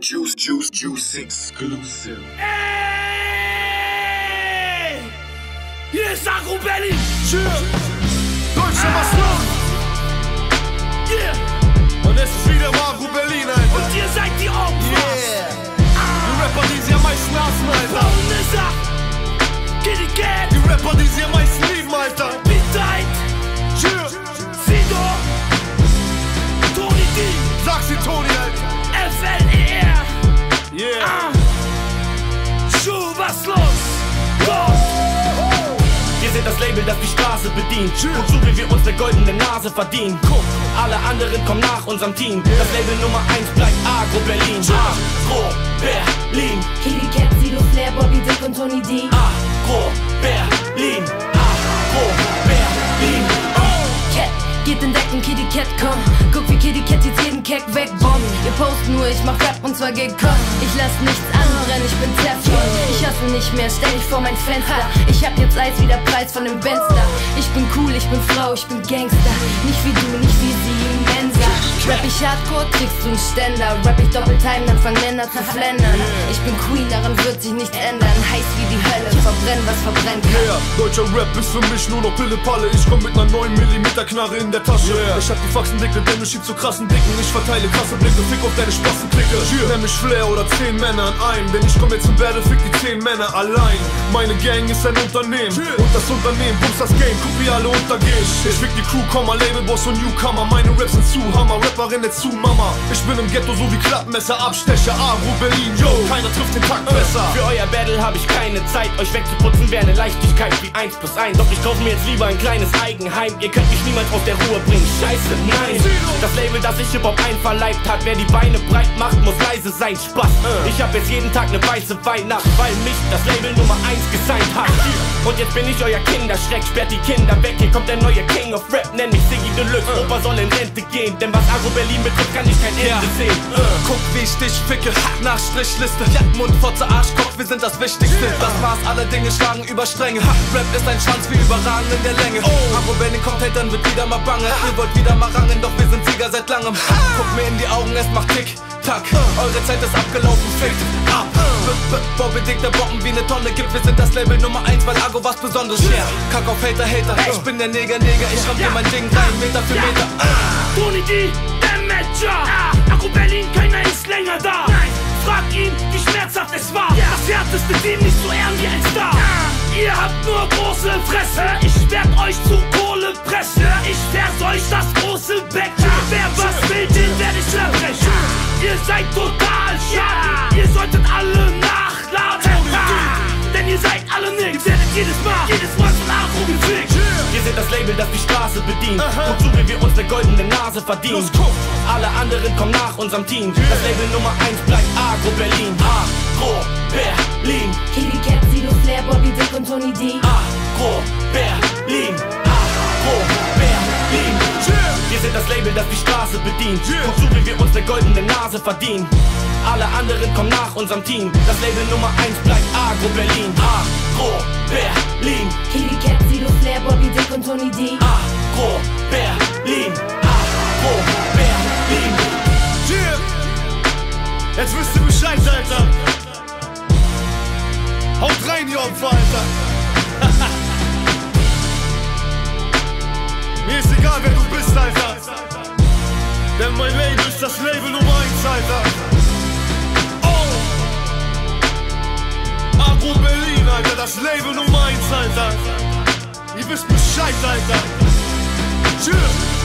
Juice exclusive. Ey! Hier ist Aggro Berlin! Deutschland, was los? Yeah! Und es ist wieder mal Aggro Berlin, Alter. Und ihr seid die Opfer! Die Rapper, die sie am meisten hassen, Alter. Bonesa! Kitty Cat! Die Rapper, die sie am meisten lieben, Alter. Bitheit! Sido! Tony D! Sag sie Tony, Alter. Fler! Yeah! Schuh, was los? Go! Wir sind das Label, das die Straße bedient. Und so wie wir uns eine goldene Nase verdienen. Alle anderen kommen nach unserem Team. Das Label Nummer 1 bleibt Aggro Berlin. Aggro Berlin. Kitty Cat, Sido, Fler, Bobby, Dick und Tony D. Aggro Berlin. Aggro Berlin. Cat, geht in Decken, Kitty Cat, komm. Guck wie Kitty Cat jetzt jeden Keck wegbombt. Ihr post nur, ich mach Rap und zwar gekonnt. Ich lass nichts anbrennen, ich bin Teflon. Ich hasse nicht mehr, stell dich vor mein Fenster. Ich hab jetzt Eis wie der Preis von dem Benster. Ich bin cool, ich bin Frau, ich bin Gangster. Nicht wie du, nicht wie sie im Mensa. Rap ich Hardcore, kriegst du einen Ständer. Rap ich Doppeltime, dann fangen Männer zu flendern. Ich bin Queen, daran wird sich nichts ändern. Heiß wie die Hölle, verbrennen, was verbrennen kann. Yeah, deutscher Rap ist für mich nur noch Pille-Palle. Ich komm mit ner 9mm Knarre in der Tasche. Ich hab die Faxen dicke, denn du schiebst so krassen Dicken. Ich verteile krasse Blicke, fick auf deine Spassenklicke. Nenn mich Fler oder 10 Männer an einem. Denn ich komm jetzt zum Battle, fick die 10 Männer allein. Meine Gang ist ein Unternehmen und das Unternehmen boost das Game. Guck wie alle untergehen. Ich fick die Crew, Labelboss und Newcomer. Meine Raps sind zu Hammer, Rapperin nicht zu Mama. Ich bin im Ghetto so wie Klappmesser, Abstecher, Aggro Berlin, yo. Keiner trifft den Takt besser. Für euer Battle hab ich keine Zeit. Euch wegzuputzen wäre eine Leichtigkeit wie 1+1. Doch ich kauf mir jetzt lieber ein kleines Eigenheim. Ihr könnt mich niemals aus der Ruhe bringen. Scheiße, nein. Das Label, das sich Hip-Hop einverleibt hat. Wer die Beine breit macht, muss leise sein. Spaß. Ich hab jetzt jeden Tag ne weiße Weihnacht, weil mich das Label Nummer 1 gesigned hat. Und jetzt bin ich euer Kinderschreck. Sperrt die Kinder weg. Hier kommt der neue King of Rap. Nenn mich Siggi Deluxe. Opa soll in Rente gehen. Denn was Aggro Berlin betrifft, kann ich kein Ende sehen. Guck wie ich dich ficke, nach Strichliste. Mund, Fotze, Arschkopf, wir sind das Wichtigste. Das Maß, alle Dinge schlagen über Stränge. Rap ist ein Schwanz wie überragend in der Länge. Aggro Berlin kommt, hey, dann wird wieder mal bange. Ihr wollt wieder mal rangen, doch wir sind Sieger seit langem. Guck mir in die Augen, es macht Tick-Tack. Eure Zeit ist abgelaufen, fickt ab. Bobby Dick, der Bomben wie ne Tonne gibt. Wir sind das Label Nummer 1, weil Aggro was Besonderes. Kack auf Hater, ich bin der Neger, ich ramm dir mein Ding rein, Meter für Meter. Tony D, der Matcher! Aggro Berlin, keiner ist länger da! Frag ihn, wie schmerzhaft es war! Das härteste Team nicht zu ehren wie ein Star! Ihr habt nur große Fresse! Ich werd euch zu Kohle pressen! Ich vers euch das große Becken! Wer was will, den werd ich zerbrechen! Ihr seid total schade! Ihr solltet alle nachladen! Denn ihr seid alle nix! Ihr werdet jedes Mal von Aggro gefickt! Wir sind das Label, das die Straße bedient. Und so wie wir uns eine goldene Nase verdienen. Alle anderen kommen nach unserem Team. Das Label Nummer 1 bleibt Aggro Berlin. Aggro Berlin. Kitty Cat, Sido, Fler, Bobby, Dick und Tony D. Aggro Berlin. Aggro Berlin. Wir sind das Label, das die Straße bedient. Und so wie wir uns eine goldene Nase verdienen. Alle anderen kommen nach unserem Team. Das Label Nummer 1 bleibt Aggro Berlin. Aggro Berlin. Kitty Cat, Sido, Fler, Bobby, Dick und Tony D. Aggro Berlin. Aggro Berlin. Jetzt wisst ihr Bescheid, Alter. Haut rein, ihr Opfer, Alter. Mir ist egal, wer du bist, Alter. Denn mein Label ist das Label Nummer 1, Alter. Aggro Berlin, Alter, das Label Nummer 1, Alter. Ihr wisst Bescheid, Alter. Tschüss.